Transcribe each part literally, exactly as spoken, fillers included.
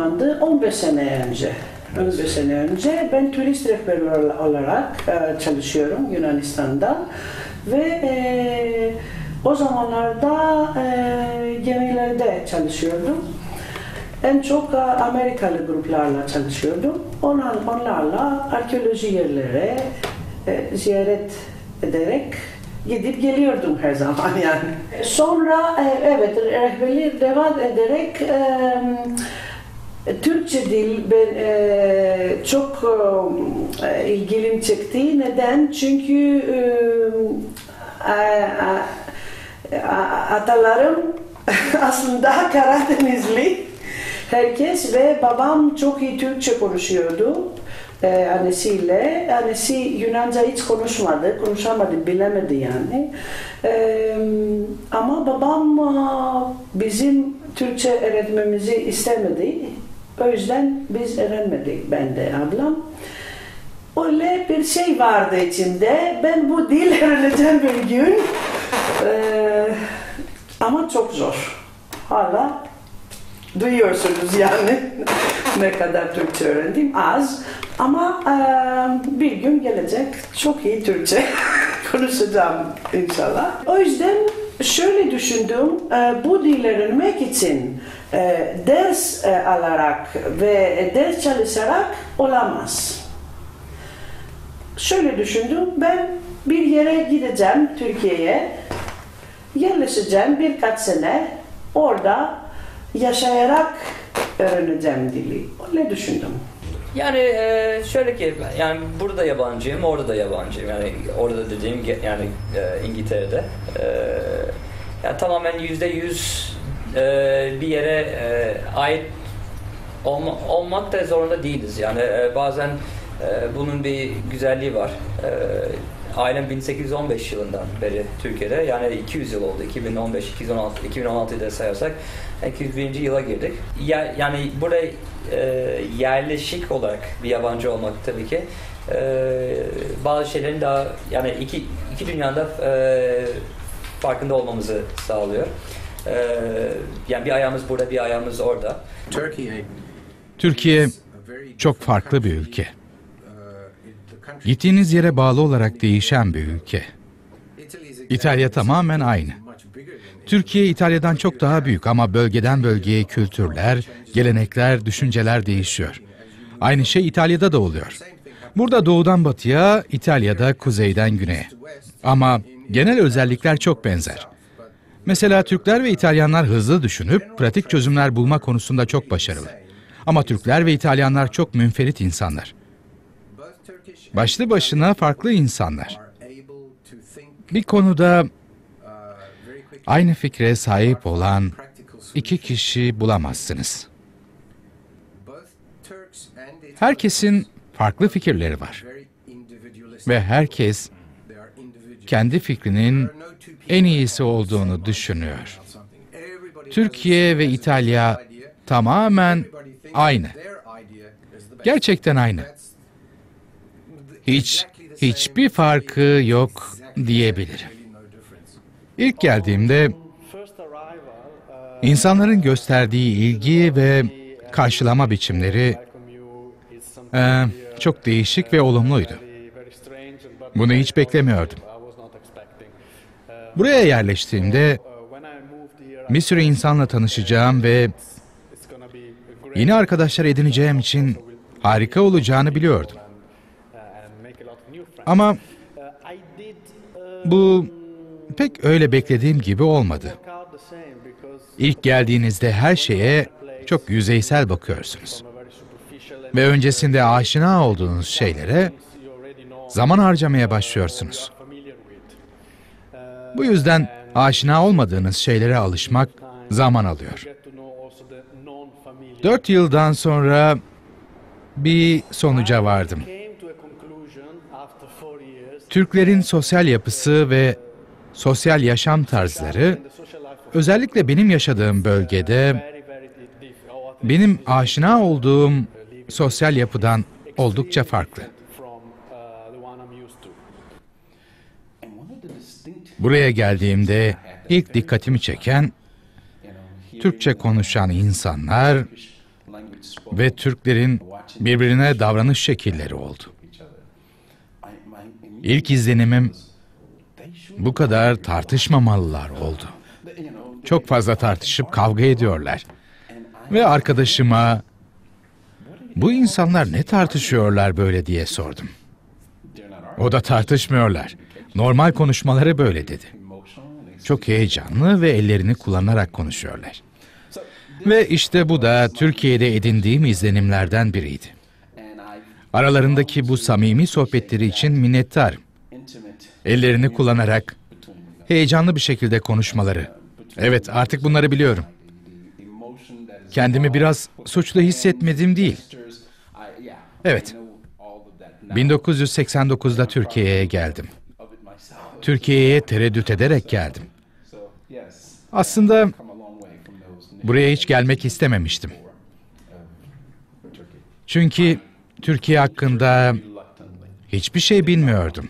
zamandı, on beş sene önce. on beş sene önce ben turist rehberi olarak e, çalışıyorum Yunanistan'da ve e, o zamanlarda e, gemilerde çalışıyordum. En çok Amerikalı gruplarla çalışıyordum. Onlar, onlarla arkeoloji yerlere e, ziyaret ederek gidip geliyordum her zaman yani. Sonra e, evet rehberliği devam ederek e, Türkçe dil ben, e, çok e, ilgilim çekti. Neden? Çünkü e, a, a, atalarım aslında Karadenizli herkes ve babam çok iyi Türkçe konuşuyordu. Ee, annesiyle. Annesi Yunanca hiç konuşmadı, konuşamadı, bilemedi yani. Ee, ama babam bizim Türkçe öğretmemizi istemedi. O yüzden biz öğrenmedik, ben de ablam. Öyle bir şey vardı içimde. Ben bu dil öğreneceğim bir gün. Ee, ama çok zor. Hala duyuyorsunuz yani ne kadar Türkçe öğrendim az ama e, bir gün gelecek çok iyi Türkçe konuşacağım inşallah. O yüzden şöyle düşündüm, e, bu dil öğrenmek için e, ders e, alarak ve ders çalışarak olamaz. Şöyle düşündüm, ben bir yere gideceğim Türkiye'ye, yerleşeceğim birkaç sene orada yaşayarak öğreneceğim dili. Öyle düşündüm. Yani e, şöyle ki yani burada yabancıyım, orada da yabancıyım. Yani orada dediğim yani e, İngiltere'de. E, yani tamamen yüzde yüz e, bir yere e, ait olma, olmak da zorunda değiliz. Yani e, bazen e, bunun bir güzelliği var. E, Ailem bin sekiz yüz on beş yılından beri Türkiye'de, yani iki yüz yıl oldu. iki bin on beş, iki bin on altı, iki bin on altıyı da sayarsak iki yüz birinci yıla girdik. Ya, yani buraya e, yerleşik olarak bir yabancı olmak tabii ki e, bazı şeylerin daha yani iki iki dünyada e, farkında olmamızı sağlıyor. E, yani bir ayağımız burada, bir ayağımız orada. Türkiye çok farklı bir ülke. Gittiğiniz yere bağlı olarak değişen bir ülke. İtalya tamamen aynı. Türkiye İtalya'dan çok daha büyük ama bölgeden bölgeye kültürler, gelenekler, düşünceler değişiyor. Aynı şey İtalya'da da oluyor. Burada doğudan batıya, İtalya'da kuzeyden güneye. Ama genel özellikler çok benzer. Mesela Türkler ve İtalyanlar hızlı düşünüp pratik çözümler bulma konusunda çok başarılı. Ama Türkler ve İtalyanlar çok münferit insanlar. Başlı başına farklı insanlar. Bir konuda aynı fikre sahip olan iki kişi bulamazsınız. Herkesin farklı fikirleri var. Ve herkes kendi fikrinin en iyisi olduğunu düşünüyor. Türkiye ve İtalya tamamen aynı. Gerçekten aynı. Hiç, hiçbir farkı yok diyebilirim. İlk geldiğimde insanların gösterdiği ilgi ve karşılama biçimleri e, çok değişik ve olumluydu. Bunu hiç beklemiyordum. Buraya yerleştiğimde bir sürü insanla tanışacağım ve yeni arkadaşlar edineceğim için harika olacağını biliyordum. Ama bu pek öyle beklediğim gibi olmadı. İlk geldiğinizde her şeye çok yüzeysel bakıyorsunuz. Ve öncesinde aşina olduğunuz şeylere zaman harcamaya başlıyorsunuz. Bu yüzden aşina olmadığınız şeylere alışmak zaman alıyor. Dört yıldan sonra bir sonuca vardım. Türklerin sosyal yapısı ve sosyal yaşam tarzları, özellikle benim yaşadığım bölgede, benim aşina olduğum sosyal yapıdan oldukça farklı. Buraya geldiğimde ilk dikkatimi çeken, Türkçe konuşan insanlar ve Türklerin birbirine davranış şekilleri oldu. İlk izlenimim bu kadar tartışmamalılar oldu. Çok fazla tartışıp kavga ediyorlar. Ve arkadaşıma bu insanlar ne tartışıyorlar böyle diye sordum. O da tartışmıyorlar. Normal konuşmaları böyle dedi. Çok heyecanlı ve ellerini kullanarak konuşuyorlar. Ve işte bu da Türkiye'de edindiğim izlenimlerden biriydi. Aralarındaki bu samimi sohbetleri için minnettarım. Ellerini kullanarak heyecanlı bir şekilde konuşmaları. Evet, artık bunları biliyorum. Kendimi biraz suçlu hissetmedim değil. Evet, bin dokuz yüz seksen dokuzda Türkiye'ye geldim. Türkiye'ye tereddüt ederek geldim. Aslında buraya hiç gelmek istememiştim. Çünkü Türkiye hakkında hiçbir şey bilmiyordum.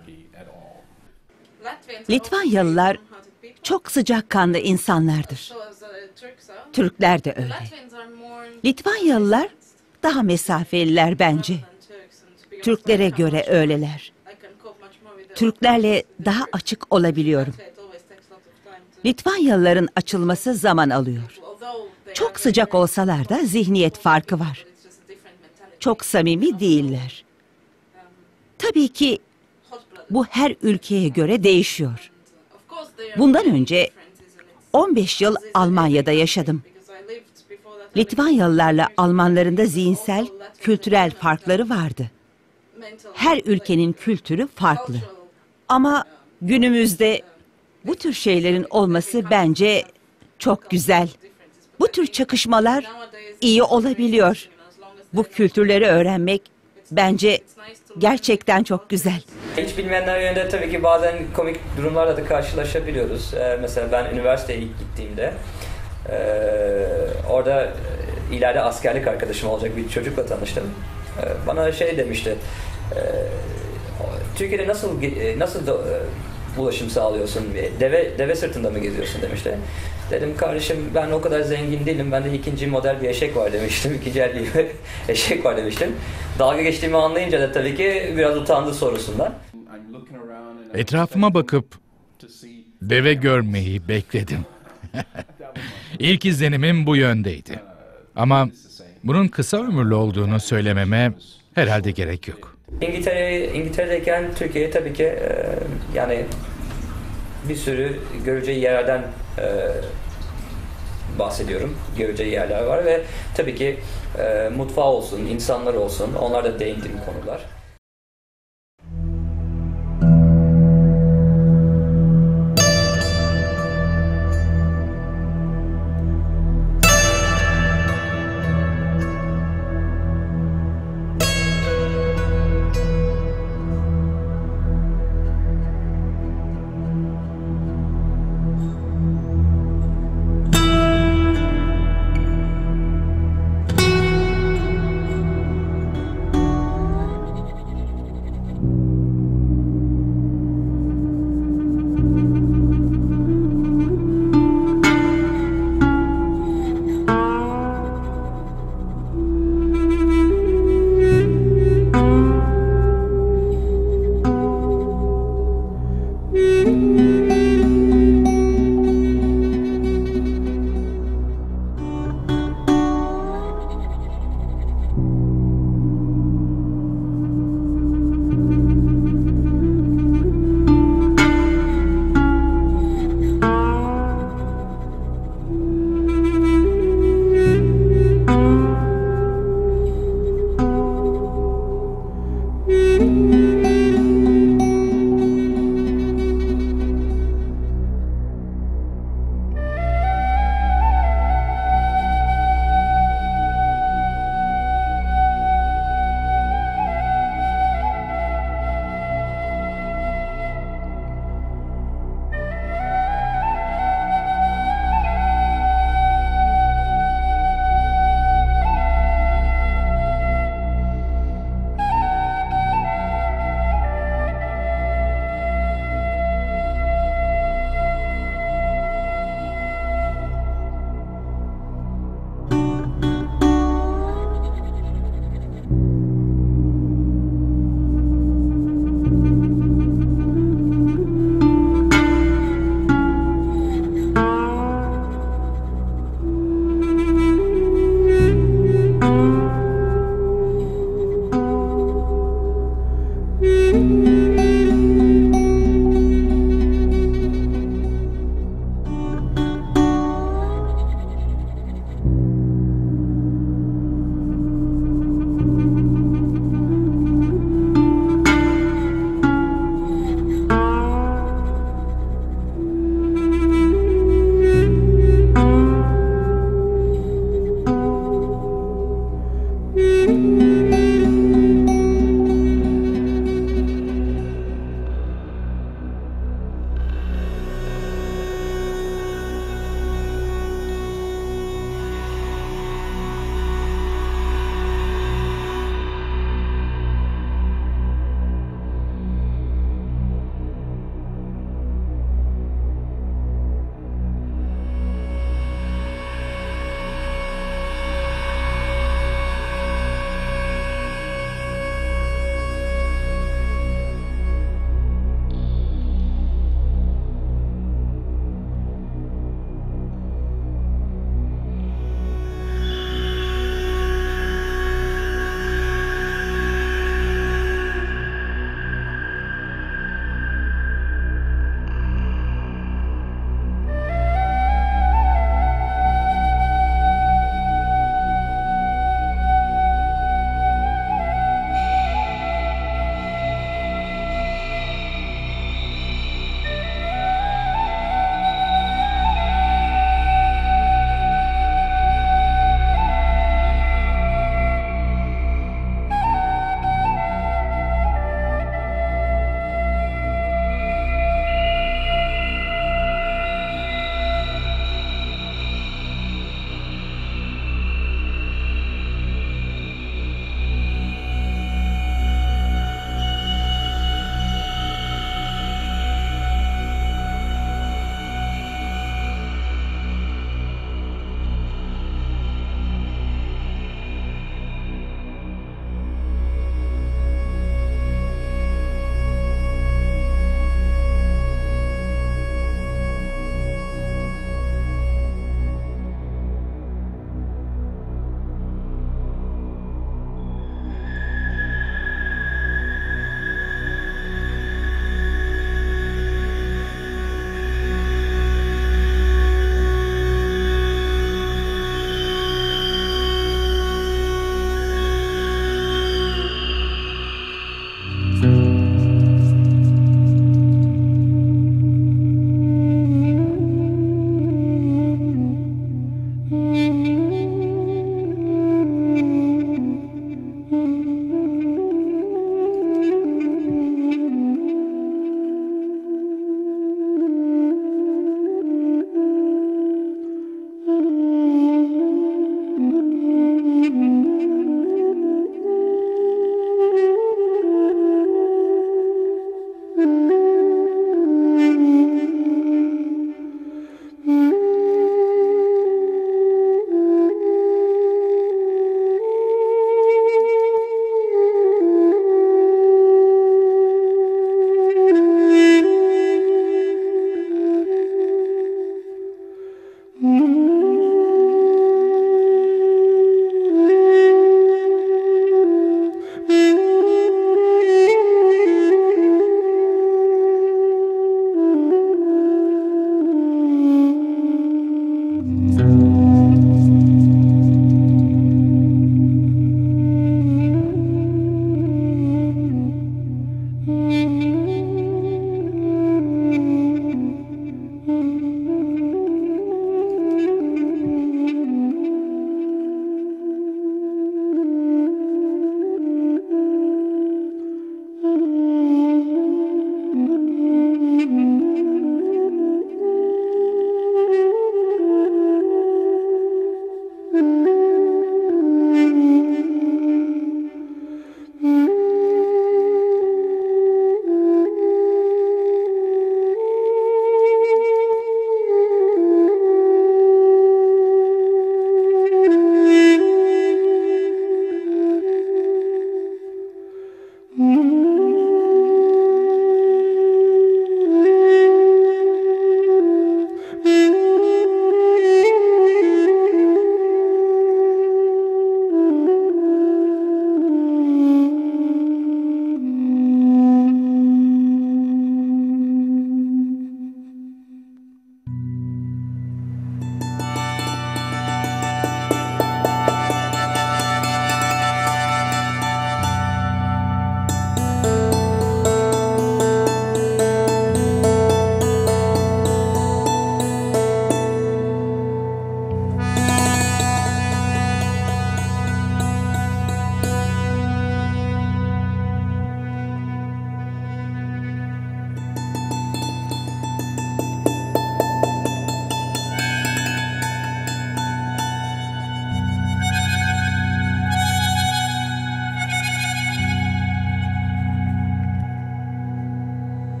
Litvanyalılar çok sıcakkanlı insanlardır. Türkler de öyle. Litvanyalılar daha mesafeliler bence. Türklere göre öyleler. Türklerle daha açık olabiliyorum. Litvanyalıların açılması zaman alıyor. Çok sıcak olsalar da zihniyet farkı var. Çok samimi değiller. Tabii ki bu her ülkeye göre değişiyor. Bundan önce on beş yıl Almanya'da yaşadım. Litvanyalılarla Almanların da zihinsel, kültürel farkları vardı. Her ülkenin kültürü farklı. Ama günümüzde bu tür şeylerin olması bence çok güzel. Bu tür çakışmalar iyi olabiliyor. Bu kültürleri öğrenmek bence gerçekten çok güzel. Hiç bilmeyenler yönünde tabii ki bazen komik durumlarla da karşılaşabiliyoruz. Ee, mesela ben üniversiteye ilk gittiğimde e, orada e, ileride askerlik arkadaşım olacak bir çocukla tanıştım. E, bana şey demişti, e, Türkiye'de nasıl nasıl da, e, ulaşım sağlıyorsun? Deve deve sırtında mı geziyorsun demişti. Dedim kardeşim ben o kadar zengin değilim. Bende ikinci model bir eşek var demiştim. İkinci el bir eşek var demiştim. Dalga geçtiğimi anlayınca da tabii ki biraz utandı sorusundan. Etrafıma bakıp deve görmeyi bekledim. İlk izlenimim bu yöndeydi. Ama bunun kısa ömürlü olduğunu söylememe herhalde gerek yok. İngiltere, İngiltere'deyken Türkiye'ye tabii ki e, yani bir sürü göreceği yerlerden e, bahsediyorum. Göreceği yerler var ve tabii ki e, mutfağı olsun, insanlar olsun, onlar da değindiğim konular.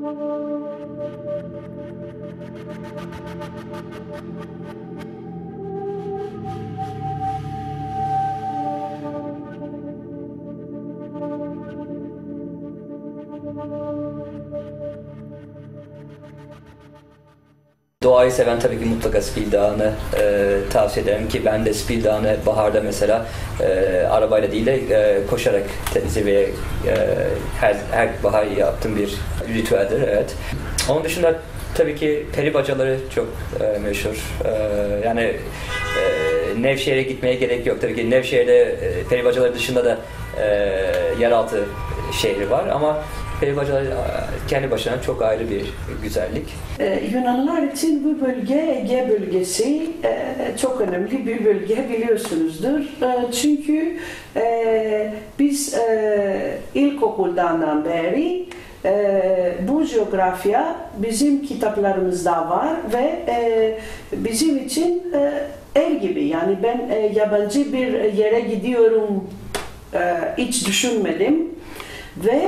Doğayı seven tabii ki mutlaka Spil Dağı'nı e, tavsiye ederim ki ben de Spil Dağı'nı baharda mesela e, arabayla değil de e, koşarak zirveye e, her, her bahar yaptığım bir ritüeldir. Evet. Onun dışında tabii ki peri bacaları çok e, meşhur. E, yani e, Nevşehir'e gitmeye gerek yok. Tabii ki Nevşehir'de e, peri bacaları dışında da e, yeraltı şehri var ama peri bacaları kendi başına çok ayrı bir güzellik. Ee, Yunanlılar için bu bölge, Ege bölgesi e, çok önemli bir bölge biliyorsunuzdur. E, çünkü e, biz e, ilkokuldan beri e, bu coğrafya bizim kitaplarımızda var ve e, bizim için e, ev gibi. Yani ben e, yabancı bir yere gidiyorum e, hiç düşünmedim ve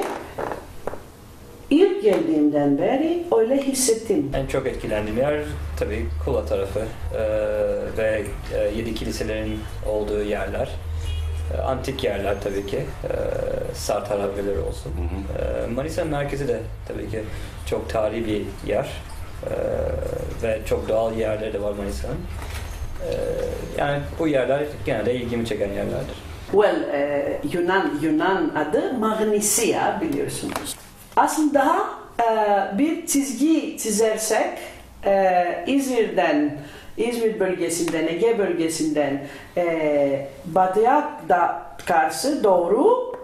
İlk geldiğimden beri öyle hissettim. En çok etkilendiğim yer tabii Kula tarafı ee, ve e, yedi kiliselerin olduğu yerler. E, antik yerler tabii ki. E, Sart harabeleri olsun. E, Manisa'nın merkezi de tabii ki çok tarihi bir yer. E, ve çok doğal yerleri de var Manisa'nın. E, yani bu yerler genelde ilgimi çeken yerlerdir. Well, e, Yunan Yunan adı Magnesia biliyorsunuz. Aslında e, bir çizgi çizersek e, İzmir'den, İzmir bölgesinden, Ege bölgesinden e, batıya da karşı doğru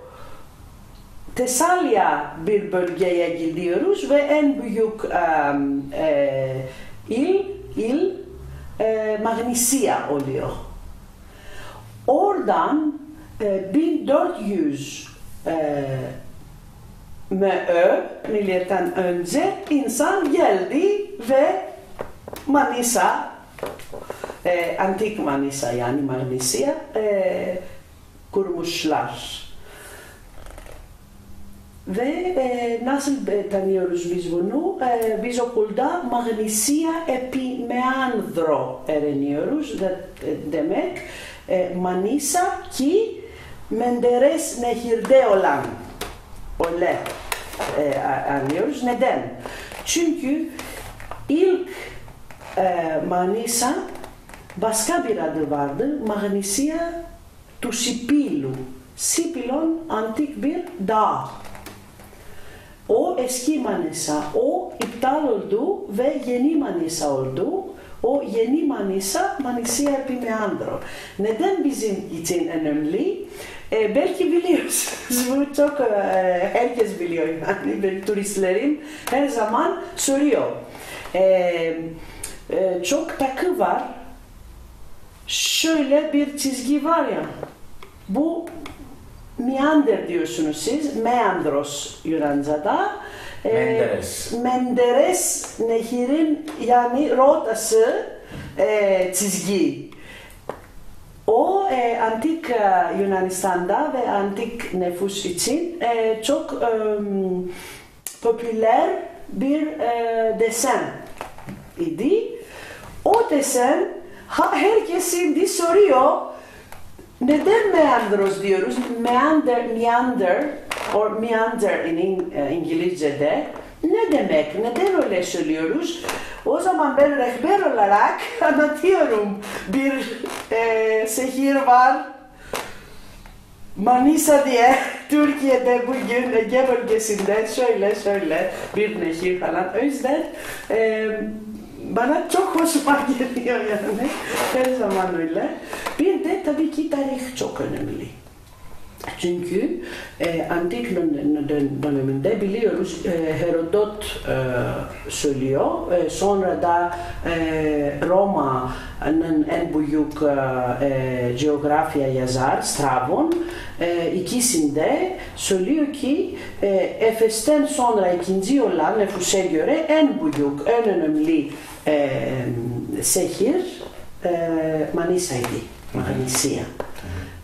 Tesalya bir bölgeye gidiyoruz ve en büyük e, e, il, il e, Magnesia oluyor. Oradan e, bin dört yüz e, M Ö milyattan önce insan geldi ve Manisa, e, antik Manisa yani Magnesia e, kurmuşlar. Ve e, nasıl tanıyoruz biz bunu? E, biz okulda Magnesia epimeandro öğreniyoruz. De, demek e, Manisa ki Menderes nehirde olan. Öyle e, anlıyoruz. Neden? Çünkü ilk e, Manisa başka bir adı vardı. Magnesia του Σιπήλου. Σιπήλon antik bir dağ. O eski Manisa. O iptal oldu ve yeni Manisa oldu. O yeni Manisa, Magnesia Epimeandro. Neden bizim için önemli? E, belki biliyorsunuz, bu çok e, herkes biliyor yani, ben turistlerim her zaman soruyor. E, e, çok takı var, şöyle bir çizgi var ya, bu meander diyorsunuz siz, meandros Yunanca'da. E, Menderes. Menderes nehirin yani rotası e, çizgi. O e, antik e, Yunanistan'da ve antik nüfus için e, çok e, popüler bir e, desen idi. O desen ha, herkes şimdi soruyor neden meandros diyoruz? Meander, meander or meander in e, İngilizce'de ne demek? Neden öyle söylüyoruz? O zaman ben rehber olarak anlatıyorum. Bir e, şehir var, Manisa diye, Türkiye'de bugün Ege bölgesinde şöyle şöyle bir nehir falan. O yüzden e, bana çok hoşuma geliyor yani. Her zaman öyle. Bir de tabii ki tarih çok önemli. Çünkü e, antik döneminde biliyoruz e, Herodot e, söylüyor. E, sonra da e, Roma'nın en büyük e, coğrafya yazar Strabon e, ikisinde söylüyor ki e, Efes'ten sonra ikinci olan nüfusa göre en büyük, en önemli e, şehir e, Manisa'ydı. Magnesia.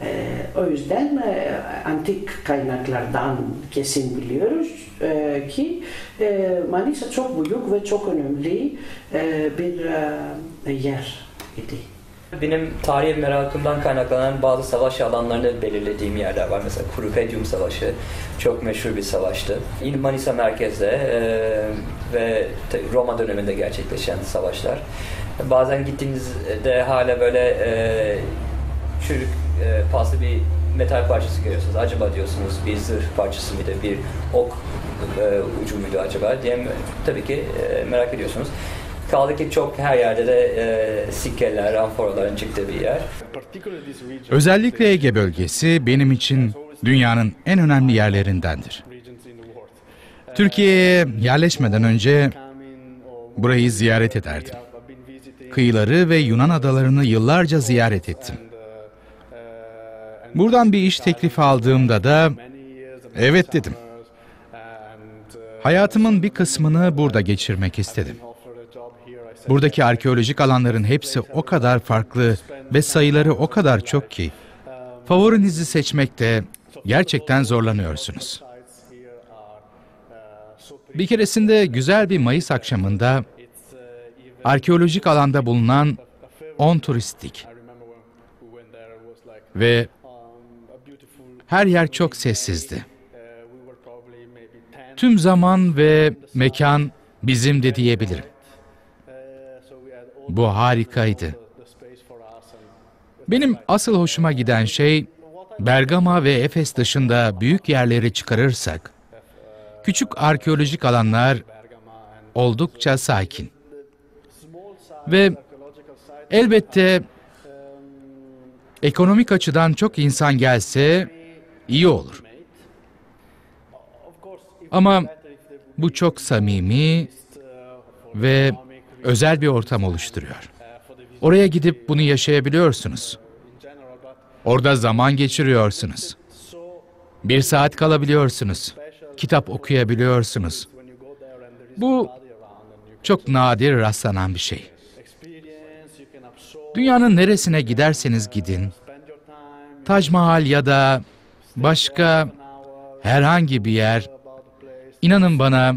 E, o yüzden e, antik kaynaklardan kesin biliyoruz e, ki e, Manisa çok büyük ve çok önemli e, bir e, yer idi. Benim tarihi merakımdan kaynaklanan bazı savaş alanlarını belirlediğim yerler var. Mesela Kurupedyum Savaşı çok meşhur bir savaştı. Yine Manisa merkezde e, ve Roma döneminde gerçekleşen savaşlar. Bazen gittiğinizde hala böyle e, çürük e, paslı bir metal parçası görüyorsunuz. Acaba diyorsunuz bir zırh parçası mıydı, bir ok e, ucu muydu acaba diye tabii ki e, merak ediyorsunuz. Kaldı ki çok her yerde de e, sikkeler, amforaların çıktığı bir yer. Özellikle Ege bölgesi benim için dünyanın en önemli yerlerindendir. Türkiye'ye yerleşmeden önce burayı ziyaret ederdim. Kıyıları ve Yunan adalarını yıllarca ziyaret ettim. Buradan bir iş teklifi aldığımda da evet dedim. Hayatımın bir kısmını burada geçirmek istedim. Buradaki arkeolojik alanların hepsi o kadar farklı ve sayıları o kadar çok ki favorinizi seçmekte gerçekten zorlanıyorsunuz. Bir keresinde güzel bir Mayıs akşamında arkeolojik alanda bulunan on turistik ve her yer çok sessizdi. Tüm zaman ve mekan bizimdi diyebilirim. Bu harikaydı. Benim asıl hoşuma giden şey, Bergama ve Efes dışında büyük yerleri çıkarırsak, küçük arkeolojik alanlar oldukça sakin. Ve elbette ekonomik açıdan çok insan gelse iyi olur. Ama bu çok samimi ve özel bir ortam oluşturuyor. Oraya gidip bunu yaşayabiliyorsunuz. Orada zaman geçiriyorsunuz. Bir saat kalabiliyorsunuz. Kitap okuyabiliyorsunuz. Bu çok nadir rastlanan bir şey. Dünyanın neresine giderseniz gidin, Tac Mahal ya da başka herhangi bir yer, inanın bana,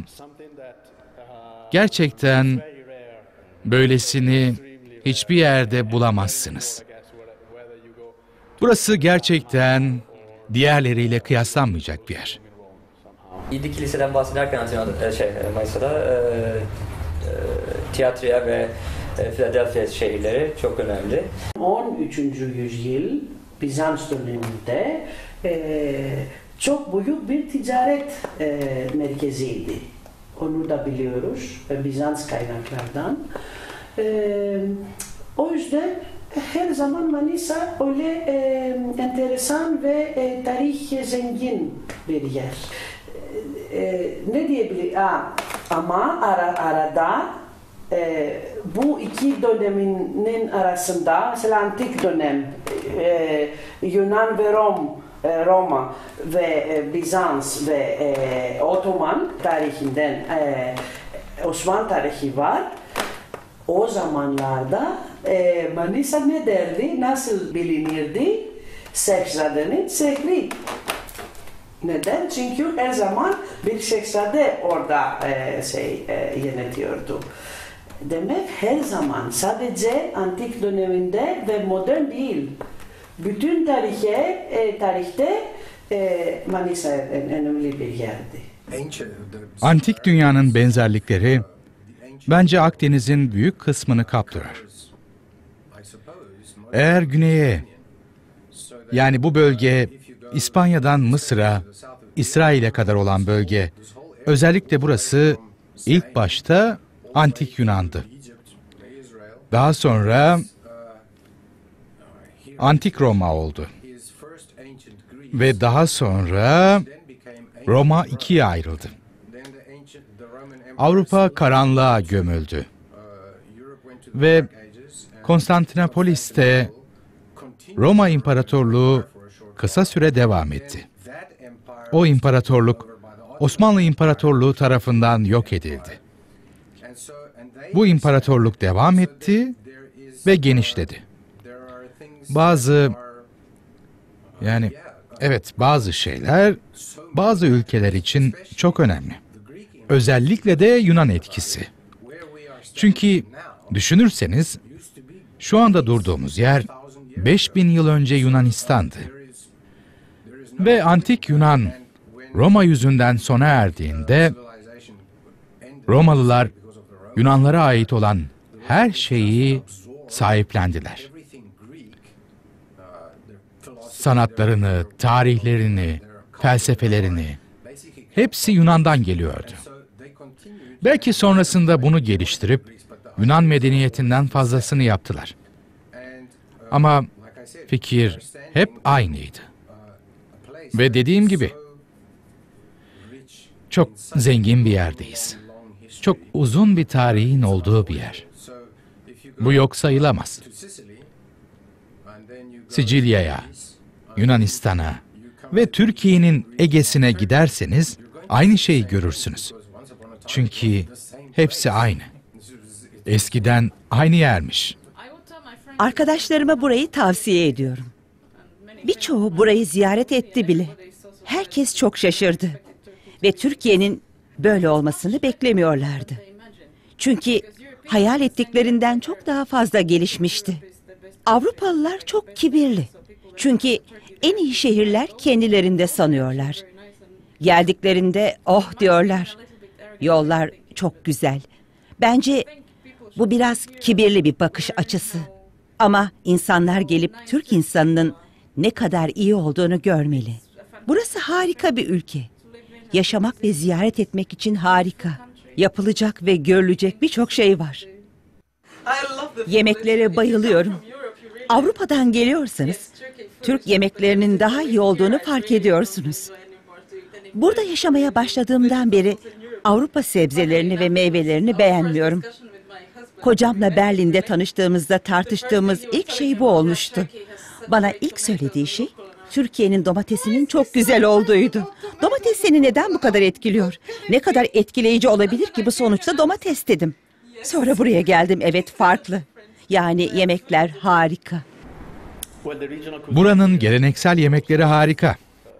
gerçekten böylesini hiçbir yerde bulamazsınız. Burası gerçekten diğerleriyle kıyaslanmayacak bir yer. Yedi Kilise'den bahsederken şey, Manisa'da e, e, tiyatroya ve e, Philadelphia şehirleri çok önemli. on üçüncü yüzyıl Bizans döneminde e, çok büyük bir ticaret e, merkeziydi. Onu da biliyoruz Bizans kaynaklardan. E, o yüzden her zaman Manisa öyle e, enteresan ve e, tarih zengin bir yer. E, ne diyebilir? Aa, ama ara, arada e, bu iki döneminin arasında, mesela antik dönem, e, Yunan ve Rom, e, Roma ve e, Bizans ve e, Ottoman tarihinden e, Osmanlı tarihi var. O zamanlarda e, Manisa ne derdi, nasıl bilinirdi? Şehzadenin şehri. Neden? Çünkü her zaman bir şehzade orada e, şey e, yönetiyordu. Demek her zaman, sadece antik döneminde ve modern değil. Bütün tarihe, e, tarihte e, Manisa en önemli bir yerdi. Antik dünyanın benzerlikleri bence Akdeniz'in büyük kısmını kaptırır. Eğer güneye, yani bu bölge İspanya'dan Mısır'a, İsrail'e kadar olan bölge, özellikle burası ilk başta Antik Yunan'dı. Daha sonra Antik Roma oldu. Ve daha sonra Roma ikiye ayrıldı. Avrupa karanlığa gömüldü. Ve Konstantinopolis'te Roma İmparatorluğu kısa süre devam etti. O imparatorluk Osmanlı İmparatorluğu tarafından yok edildi. Bu imparatorluk devam etti ve genişledi. Bazı Yani evet, bazı şeyler bazı ülkeler için çok önemli. Özellikle de Yunan etkisi. Çünkü düşünürseniz şu anda durduğumuz yer beş bin yıl önce Yunanistan'dı. Ve antik Yunan Roma yüzünden sona erdiğinde Romalılar Yunanlara ait olan her şeyi sahiplendiler. Sanatlarını, tarihlerini, felsefelerini, hepsi Yunan'dan geliyordu. Belki sonrasında bunu geliştirip Yunan medeniyetinden fazlasını yaptılar. Ama fikir hep aynıydı. Ve dediğim gibi çok zengin bir yerdeyiz. Çok uzun bir tarihin olduğu bir yer. Bu yok sayılamaz. Sicilya'ya, Yunanistan'a ve Türkiye'nin Ege'sine giderseniz aynı şeyi görürsünüz. Çünkü hepsi aynı. Eskiden aynı yermiş. Arkadaşlarıma burayı tavsiye ediyorum. Birçoğu burayı ziyaret etti bile. Herkes çok şaşırdı. Ve Türkiye'nin böyle olmasını beklemiyorlardı. Çünkü hayal ettiklerinden çok daha fazla gelişmişti. Avrupalılar çok kibirli. Çünkü en iyi şehirler kendilerinde sanıyorlar. Geldiklerinde oh diyorlar. Yollar çok güzel. Bence bu biraz kibirli bir bakış açısı. Ama insanlar gelip Türk insanının ne kadar iyi olduğunu görmeli. Burası harika bir ülke. Yaşamak ve ziyaret etmek için harika. Yapılacak ve görülecek birçok şey var. Yemeklere bayılıyorum. Avrupa'dan geliyorsanız Türk yemeklerinin daha iyi olduğunu fark ediyorsunuz. Burada yaşamaya başladığımdan beri Avrupa sebzelerini ve meyvelerini beğenmiyorum. Kocamla Berlin'de tanıştığımızda tartıştığımız ilk şey bu olmuştu. Bana ilk söylediği şey Türkiye'nin domatesinin çok güzel olduğuydu. Domates seni neden bu kadar etkiliyor? Ne kadar etkileyici olabilir ki bu sonuçta domates dedim. Sonra buraya geldim, evet farklı. Yani yemekler harika. Buranın geleneksel yemekleri harika.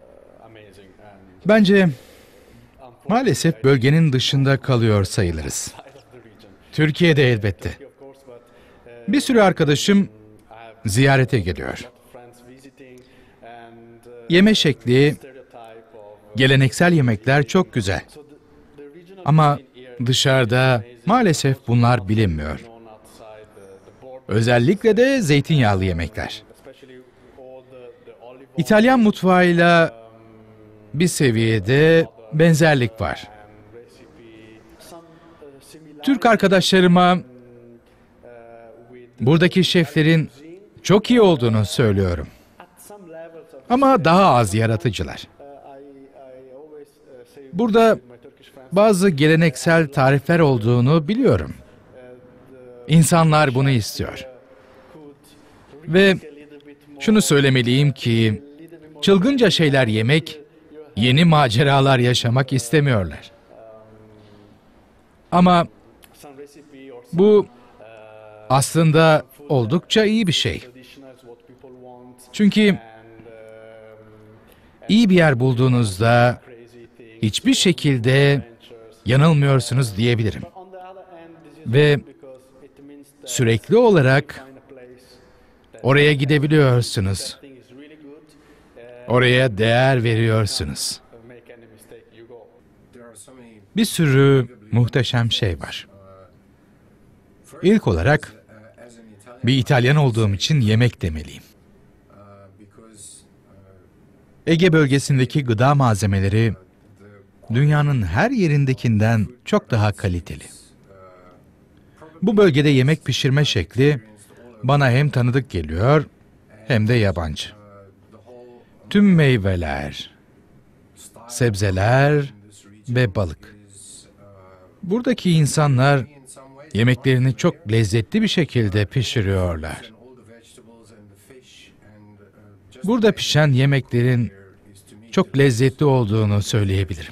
Bence maalesef bölgenin dışında kalıyor sayılırız. Türkiye'de elbette. Bir sürü arkadaşım ziyarete geliyor. Yeme şekli, geleneksel yemekler çok güzel. Ama dışarıda maalesef bunlar bilinmiyor. Özellikle de zeytinyağlı yemekler. İtalyan mutfağıyla bir seviyede benzerlik var. Türk arkadaşlarıma buradaki şeflerin çok iyi olduğunu söylüyorum. Ama daha az yaratıcılar. Burada bazı geleneksel tarifler olduğunu biliyorum. İnsanlar bunu istiyor. Ve şunu söylemeliyim ki çılgınca şeyler yemek, yeni maceralar yaşamak istemiyorlar. Ama bu aslında oldukça iyi bir şey. Çünkü iyi bir yer bulduğunuzda hiçbir şekilde yanılmıyorsunuz diyebilirim. Ve sürekli olarak oraya gidebiliyorsunuz. Oraya değer veriyorsunuz. Bir sürü muhteşem şey var. İlk olarak bir İtalyan olduğum için yemek demeliyim. Ege bölgesindeki gıda malzemeleri dünyanın her yerindekinden çok daha kaliteli. Bu bölgede yemek pişirme şekli bana hem tanıdık geliyor hem de yabancı. Tüm meyveler, sebzeler ve balık. Buradaki insanlar yemeklerini çok lezzetli bir şekilde pişiriyorlar. Burada pişen yemeklerin çok lezzetli olduğunu söyleyebilirim.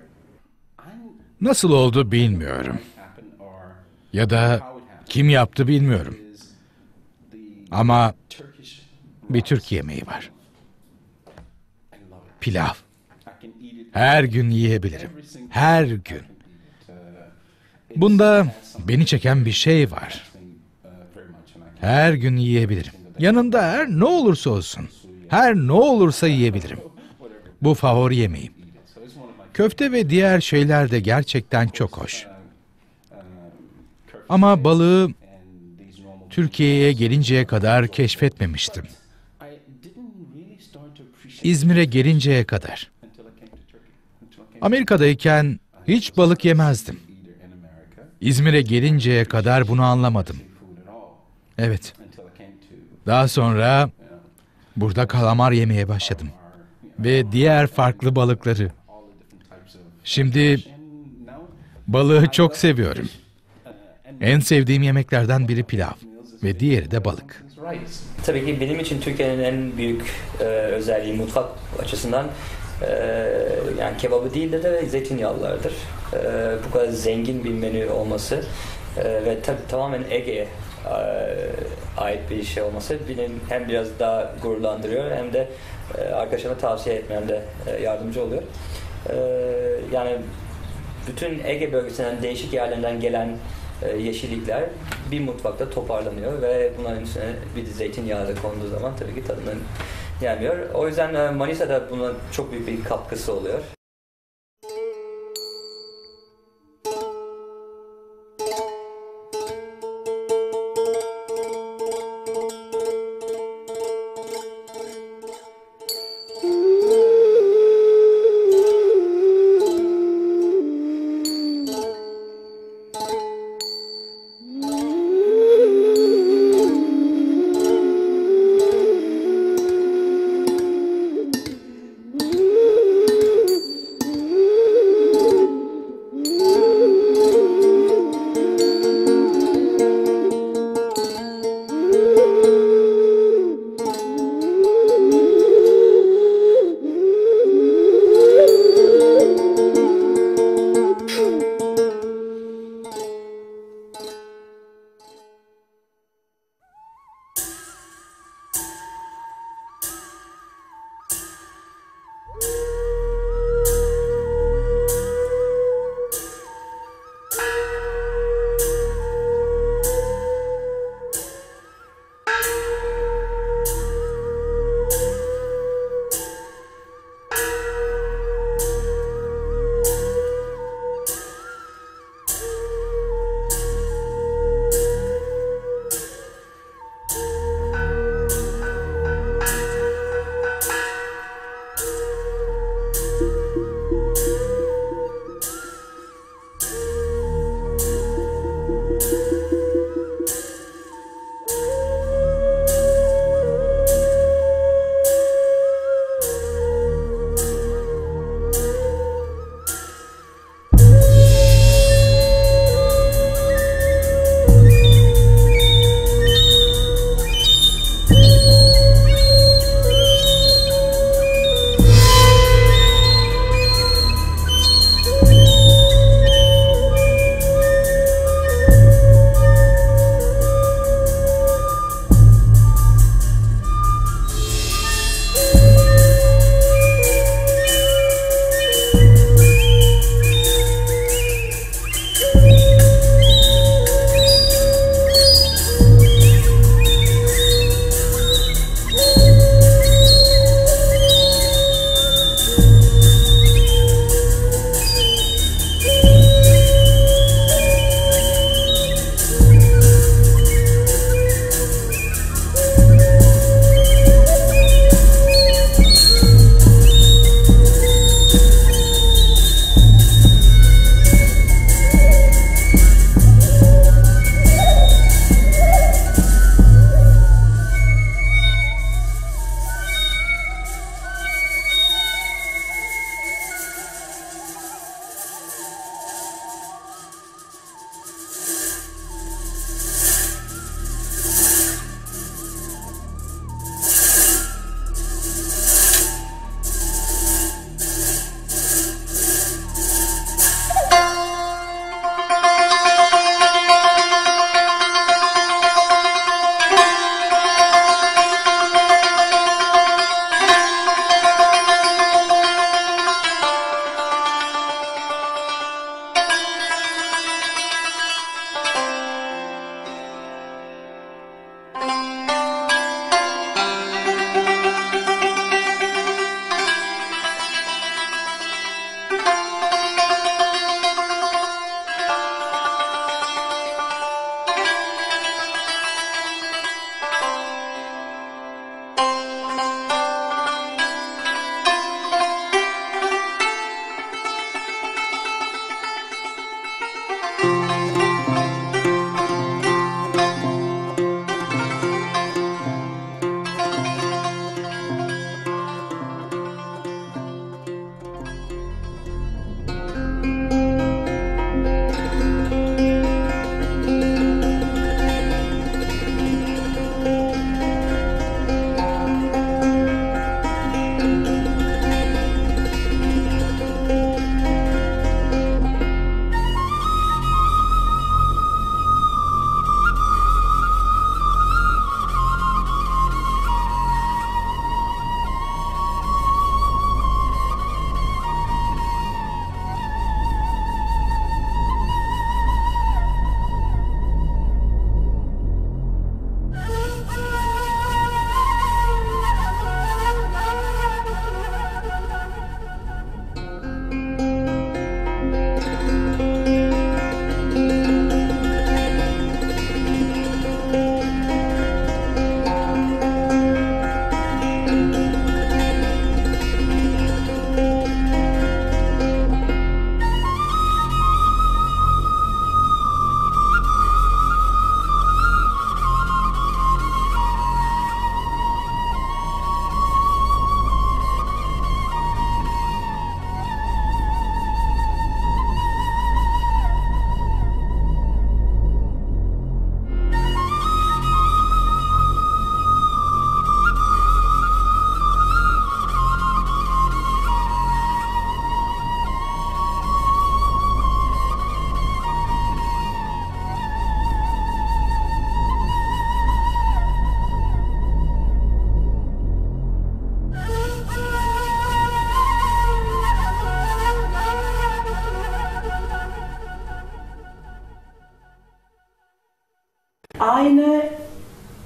Nasıl oldu bilmiyorum. Ya da kim yaptı bilmiyorum. Ama bir Türk yemeği var. pilav. Her gün yiyebilirim. Her gün. Bunda beni çeken bir şey var. Her gün yiyebilirim. Yanında her ne olursa olsun. Her ne olursa yiyebilirim. Bu favori yemeğim. Köfte ve diğer şeyler de gerçekten çok hoş. Ama balığı Türkiye'ye gelinceye kadar keşfetmemiştim. İzmir'e gelinceye kadar. Amerika'dayken hiç balık yemezdim. İzmir'e gelinceye kadar bunu anlamadım. Evet. Daha sonra burada kalamar yemeye başladım. Ve diğer farklı balıkları. Şimdi balığı çok seviyorum. En sevdiğim yemeklerden biri pilav ve diğeri de balık. Tabii ki benim için Türkiye'nin en büyük e, özelliği mutfak açısından e, yani kebabı değil de de zeytinyağlılardır. E, bu kadar zengin bir menü olması e, ve tabii tamamen Ege'ye e, ait bir şey olması beni hem biraz daha gururlandırıyor hem de e, arkadaşlarıma tavsiye etmemde e, yardımcı oluyor. E, yani bütün Ege bölgesinden değişik yerlerden gelen yeşillikler bir mutfakta toparlanıyor ve bunların üstüne bir de zeytinyağı da konduğu zaman tabii ki tadından gelmiyor. O yüzden Manisa'da buna çok büyük bir katkısı oluyor.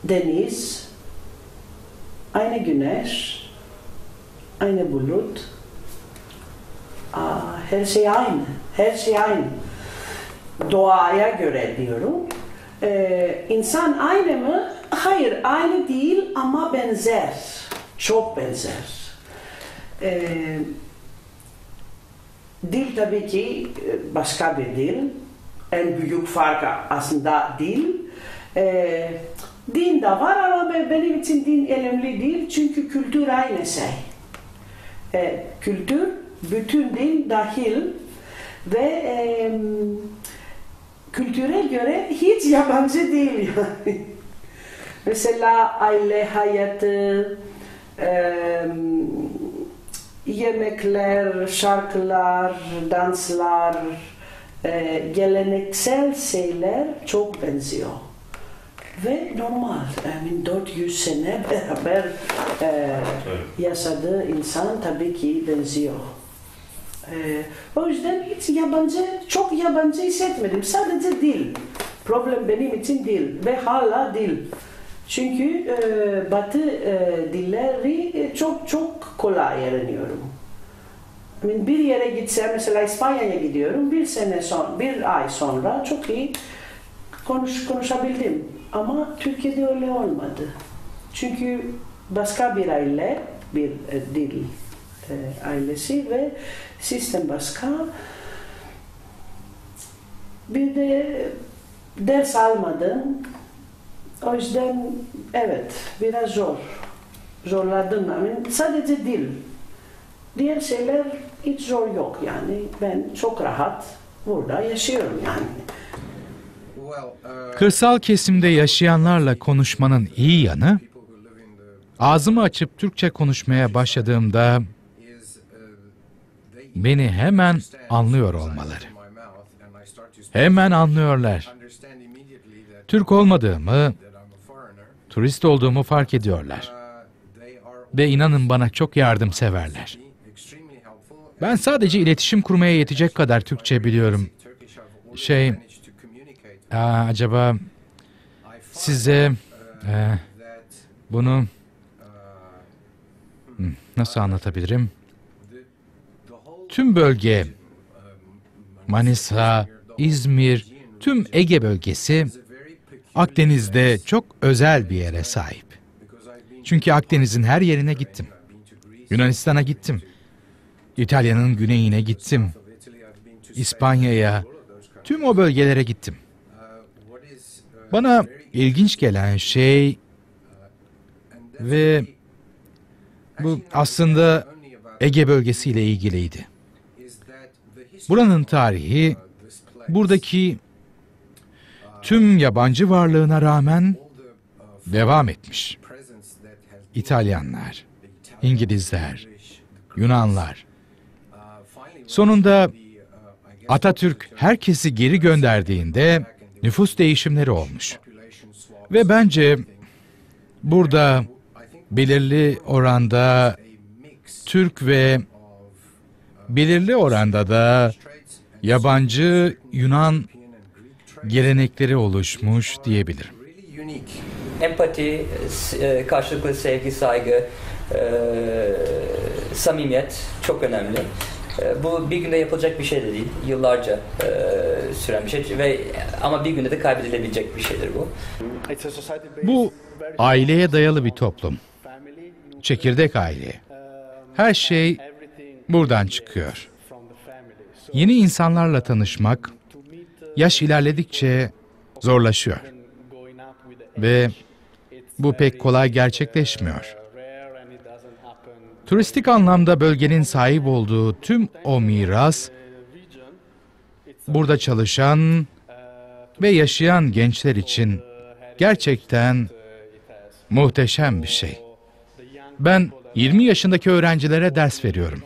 deniz, aynı güneş, aynı bulut. Aa, her şey aynı, her şey aynı. Doğaya göre diyorum. Ee, insan aynı mı? Hayır, aynı değil ama benzer. Çok benzer. Ee, dil tabii ki başka bir dil. En büyük fark aslında dil. Ee, din de var ama benim için din önemli değil. Çünkü kültür aynı şey. Ee, kültür, bütün din dahil ve e, kültüre göre hiç yabancı değil yani. Mesela aile hayatı, e, yemekler, şarkılar, danslar, e, geleneksel şeyler çok benziyor. Ve normal, yani dört yüz sene beraber e, yaşadığı insan tabii ki benziyor. E, o yüzden hiç yabancı, çok yabancı hissetmedim. Sadece dil. Problem benim için dil ve hala dil. Çünkü e, Batı e, dilleri çok çok kolay öğreniyorum. Yani bir yere gitsem, mesela İspanya'ya gidiyorum, bir sene son, bir ay sonra çok iyi konuş, konuşabildim. Ama Türkiye'de öyle olmadı. Çünkü başka bir aile, bir e, dil e, ailesi ve sistem başka. Bir de ders almadım. O yüzden evet, biraz zor. Zorladım. Yani sadece dil. Diğer şeyler hiç zor yok yani. Ben çok rahat burada yaşıyorum yani. Kırsal kesimde yaşayanlarla konuşmanın iyi yanı, ağzımı açıp Türkçe konuşmaya başladığımda beni hemen anlıyor olmaları. Hemen anlıyorlar. Türk olmadığımı, turist olduğumu fark ediyorlar. Ve inanın bana çok yardımseverler. Ben sadece iletişim kurmaya yetecek kadar Türkçe biliyorum. Şey, aa, acaba size e, bunu nasıl anlatabilirim? Tüm bölge, Manisa, İzmir, tüm Ege bölgesi Akdeniz'de çok özel bir yere sahip. Çünkü Akdeniz'in her yerine gittim. Yunanistan'a gittim. İtalya'nın güneyine gittim. İspanya'ya, tüm o bölgelere gittim. Bana ilginç gelen şey ve bu aslında Ege bölgesiyle ilgiliydi. Buranın tarihi, buradaki tüm yabancı varlığına rağmen devam etmiş. İtalyanlar, İngilizler, Yunanlar. Sonunda Atatürk herkesi geri gönderdiğinde nüfus değişimleri olmuş. Ve bence burada belirli oranda Türk ve belirli oranda da yabancı Yunan gelenekleri oluşmuş diyebilirim. Empati, karşılıklı sevgi, saygı, samimiyet çok önemli. Bu bir günde yapılacak bir şey de değil. Yıllarca süren bir şey ve ama bir günde de kaybedilebilecek bir şeydir bu. Bu aileye dayalı bir toplum. Çekirdek aile. Her şey buradan çıkıyor. Yeni insanlarla tanışmak yaş ilerledikçe zorlaşıyor. Ve bu pek kolay gerçekleşmiyor. Turistik anlamda bölgenin sahip olduğu tüm o miras, burada çalışan ve yaşayan gençler için gerçekten muhteşem bir şey. Ben yirmi yaşındaki öğrencilere ders veriyorum.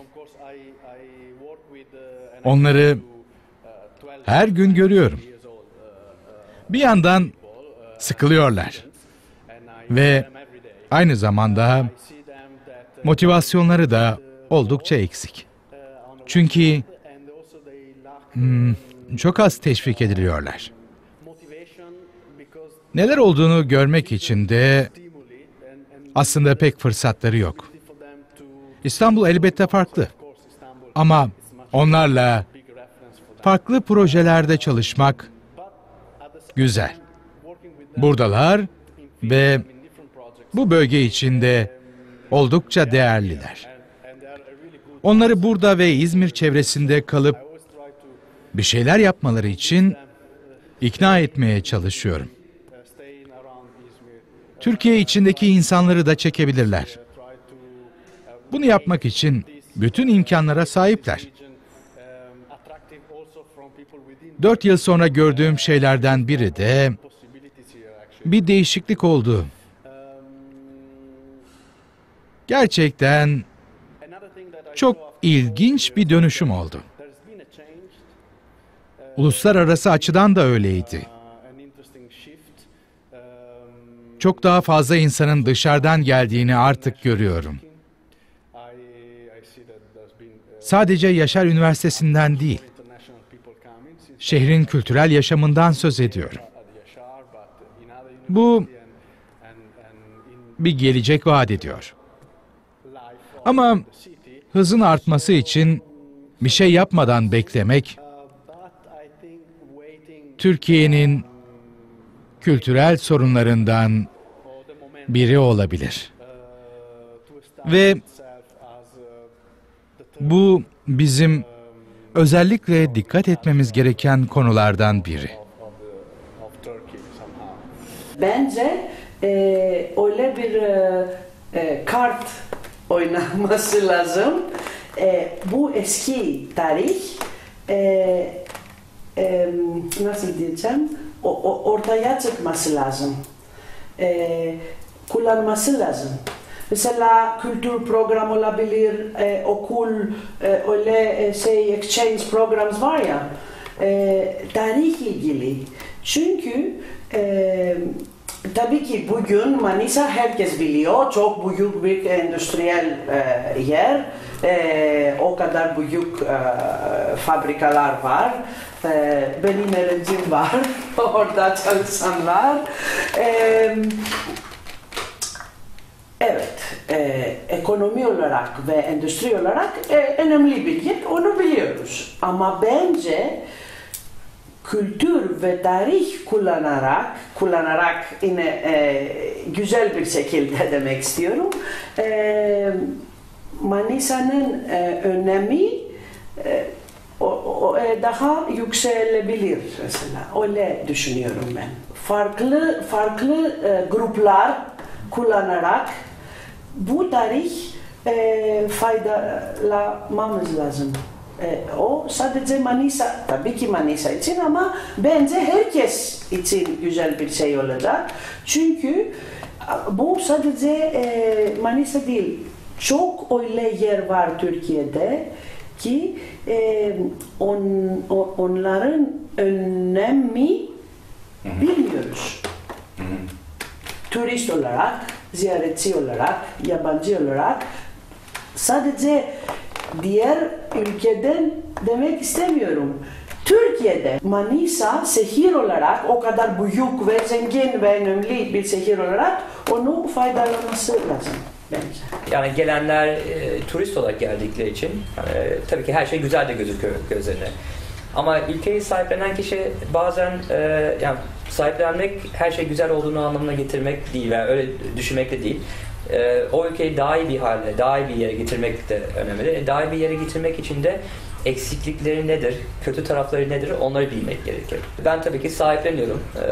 Onları her gün görüyorum. Bir yandan sıkılıyorlar ve aynı zamanda motivasyonları da oldukça eksik. Çünkü hmm, çok az teşvik ediliyorlar. Neler olduğunu görmek için de aslında pek fırsatları yok. İstanbul elbette farklı. Ama onlarla farklı projelerde çalışmak güzel. Buradalar ve bu bölge içinde oldukça değerliler. Onları burada ve İzmir çevresinde kalıp bir şeyler yapmaları için ikna etmeye çalışıyorum. Türkiye içindeki insanları da çekebilirler. Bunu yapmak için bütün imkanlara sahipler. Dört yıl sonra gördüğüm şeylerden biri de bir değişiklik oldu. Gerçekten çok ilginç bir dönüşüm oldu. Uluslararası açıdan da öyleydi. Çok daha fazla insanın dışarıdan geldiğini artık görüyorum. Sadece Yaşar Üniversitesi'nden değil, şehrin kültürel yaşamından söz ediyorum. Bu bir gelecek vaat ediyor. Ama hızın artması için bir şey yapmadan beklemek, Türkiye'nin kültürel sorunlarından biri olabilir. Ve bu bizim özellikle dikkat etmemiz gereken konulardan biri. Bence e, öyle bir e, e, kart oynanması lazım. E, bu eski tarih e, e, nasıl diyeceğim? O, o, ortaya çıkması lazım. E, kullanması lazım. Mesela kültür program olabilir, e, okul, e, öyle e, şey exchange programs var ya, e, tarih ilgili. Çünkü e, tabii ki bugün Manisa herkes biliyor, çok büyük bir endüstriyel e, yer, e, o kadar büyük e, fabrikalar var, e, benim öğrencim var, orada çalışanlar. E, Evet, e, ekonomi olarak ve endüstri olarak e, önemli bir yer, onu biliyoruz. Ama bence kültür ve tarih kullanarak, kullanarak yine e, güzel bir şekilde demek istiyorum, e, Manisa'nın e, önemi e, o, o, e, daha yükselebilir mesela, öyle düşünüyorum ben. Farklı farklı e, gruplar kullanarak bu tarih e, faydalanmamız lazım. E, o sadece Manisa, tabii ki Manisa için ama bence herkes için güzel bir şey olacak. Çünkü bu sadece e, Manisa değil, çok öyle yer var Türkiye'de ki e, on, on, onların önemi bilmiyoruz. Turist olarak, ziyaretçi olarak, yabancı olarak sadece diğer ülkeden demek istemiyorum. Türkiye'de Manisa şehir olarak o kadar büyük ve zengin ve önemli bir şehir olarak onu faydalanması lazım bence. Yani gelenler e, turist olarak geldikleri için e, tabii ki her şey güzel de gözüküyor gözlerine. Ama ülkeyi sahiplenen kişi bazen e, yani sahiplenmek her şey güzel olduğunu anlamına getirmek değil veya öyle düşünmek de değil. E, o ülkeyi daha iyi bir hale, daha iyi bir yere getirmek de önemli. E, daha iyi bir yere getirmek için de eksiklikleri nedir, kötü tarafları nedir onları bilmek gerekir. Ben tabii ki sahipleniyorum. E,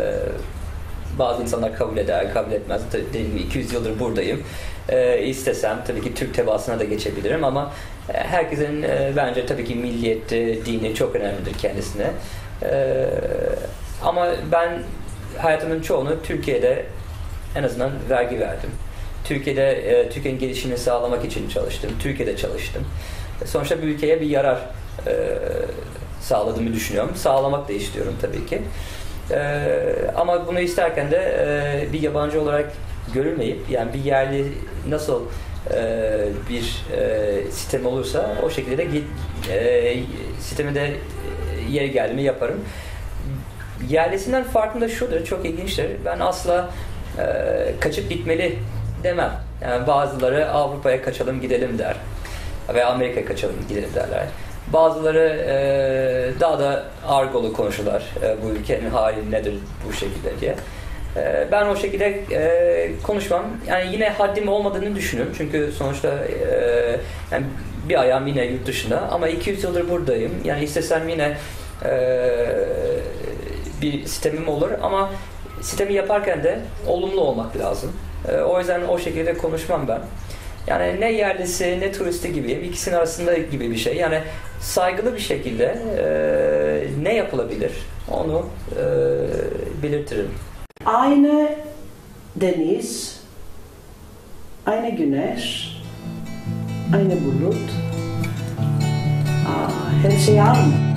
bazı insanlar kabul eder, kabul etmez. Dediğim gibi iki yüz yıldır buradayım. E, istesem tabii ki Türk tebaasına da geçebilirim ama herkesin e, bence tabii ki milliyeti, dini çok önemlidir kendisine. E, ama ben hayatımın çoğunu Türkiye'de en azından vergi verdim. Türkiye'de e, Türkiye'nin gelişimini sağlamak için çalıştım. Türkiye'de çalıştım. Sonuçta bir ülkeye bir yarar e, sağladığımı düşünüyorum. Sağlamak da istiyorum tabii ki. E, ama bunu isterken de e, bir yabancı olarak görülmeyip yani bir yerli nasıl e, bir e, sistem olursa o şekilde de e, sistemi de yeri geldiğinde yaparım. yerlisinden farkım da şudur, çok ilginçtir. Ben asla e, kaçıp gitmeli demem. Yani bazıları Avrupa'ya kaçalım gidelim der. Veya Amerika'ya kaçalım gidelim derler. Bazıları e, daha da argolu konuşurlar. E, bu ülkenin hali nedir bu şekilde diye. E, ben o şekilde e, konuşmam. Yani yine haddim olmadığını düşünüyorum. Çünkü sonuçta e, yani bir ayağım yine yurt dışında. Ama iki yüz yıldır buradayım. Yani istesem yine e, bir sistemim olur. Ama sistemi yaparken de olumlu olmak lazım. E, o yüzden o şekilde konuşmam ben. Yani ne yerlisi ne turisti gibiyim. İkisinin arasında gibi bir şey. Yani saygılı bir şekilde e, ne yapılabilir onu e, belirtirim. Aynı deniz, aynı güneş, aynı bulut, Aa, her şey aynı.